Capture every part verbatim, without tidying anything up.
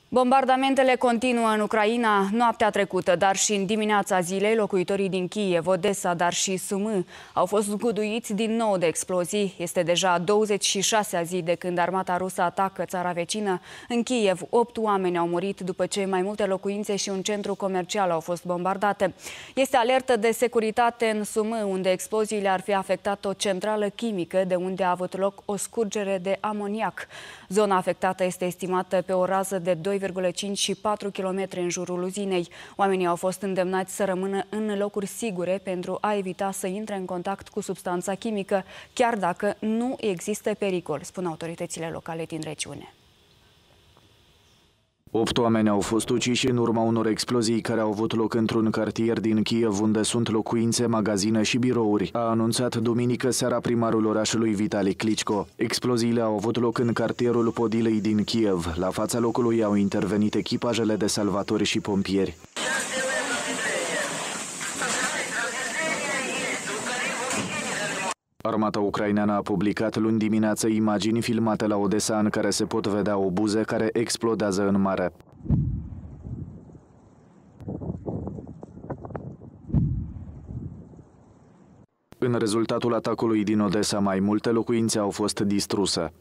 Bombardamentele continuă în Ucraina noaptea trecută, dar și în dimineața zilei. Locuitorii din Kiev, Odessa, dar și Sumî au fost zguduiți din nou de explozii. Este deja a douăzeci și șasea zi de când armata rusă atacă țara vecină. În Kiev, opt oameni au murit după ce mai multe locuințe și un centru comercial au fost bombardate. Este alertă de securitate în Sumî, unde exploziile ar fi afectat o centrală chimică, de unde a avut loc o scurgere de amoniac. Zona afectată este estimată pe o rază de doi virgulă cinci și patru kilometri în jurul uzinei. Oamenii au fost îndemnați să rămână în locuri sigure pentru a evita să intre în contact cu substanța chimică, chiar dacă nu există pericol, spun autoritățile locale din regiune. Opt oameni au fost uciși în urma unor explozii care au avut loc într-un cartier din Kiev, unde sunt locuințe, magazine și birouri, a anunțat duminică seara primarul orașului Vitali Klitschko. Exploziile au avut loc în cartierul Podilei din Kiev. La fața locului au intervenit echipajele de salvatori și pompieri. Armata ucraineană a publicat luni dimineață imagini filmate la Odessa în care se pot vedea obuze care explodează în mare. În rezultatul atacului din Odessa, mai multe locuințe au fost distruse.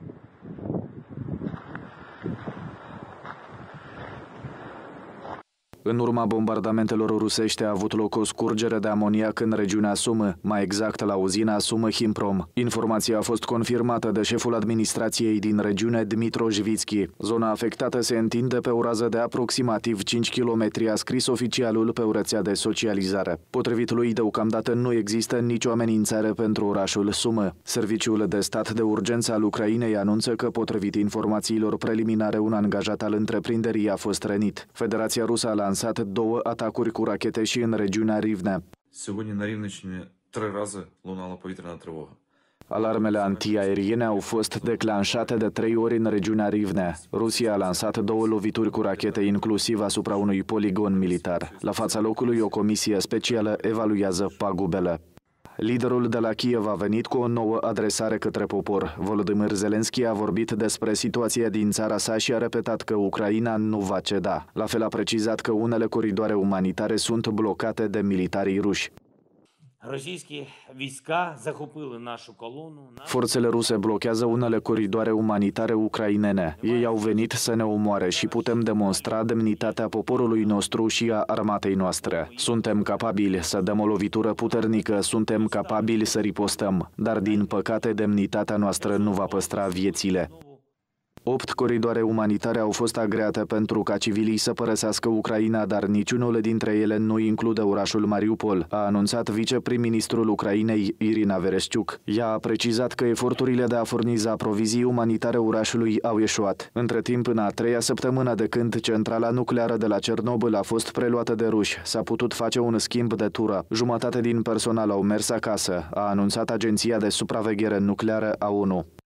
În urma bombardamentelor rusești a avut loc o scurgere de amoniac în regiunea Sumî, mai exact la uzina Sumî-Himprom. Informația a fost confirmată de șeful administrației din regiune, Dmitro Jvitski. Zona afectată se întinde pe o rază de aproximativ cinci kilometri, a scris oficialul pe o rețea de socializare. Potrivit lui, deocamdată nu există nicio amenințare pentru orașul Sumî. Serviciul de stat de urgență al Ucrainei anunță că, potrivit informațiilor preliminare, un angajat al întreprinderii a fost rănit. Federația Rusă a lansat două atacuri cu rachete și în regiunea Rivne. Alarmele antiaeriene au fost declanșate de trei ori în regiunea Rivne. Rusia a lansat două lovituri cu rachete, inclusiv asupra unui poligon militar. La fața locului, o comisie specială evaluează pagubele. Liderul de la Kiev a venit cu o nouă adresare către popor. Volodymyr Zelensky a vorbit despre situația din țara sa și a repetat că Ucraina nu va ceda. La fel a precizat că unele coridoare umanitare sunt blocate de militarii ruși. Forțele ruse blochează unele coridoare umanitare ucrainene. Ei au venit să ne omoare și putem demonstra demnitatea poporului nostru și a armatei noastre. Suntem capabili să dăm o lovitură puternică, suntem capabili să ripostăm, dar din păcate demnitatea noastră nu va păstra viețile. Opt coridoare umanitare au fost agreate pentru ca civilii să părăsească Ucraina, dar niciunul dintre ele nu include orașul Mariupol, a anunțat viceprim-ministrul Ucrainei, Irina Vereshchuk. Ea a precizat că eforturile de a furniza provizii umanitare orașului au eșuat. Între timp, în a treia săptămână de când centrala nucleară de la Cernobâl a fost preluată de ruși, s-a putut face un schimb de tură. Jumătate din personal au mers acasă, a anunțat Agenția de Supraveghere Nucleară a ONU.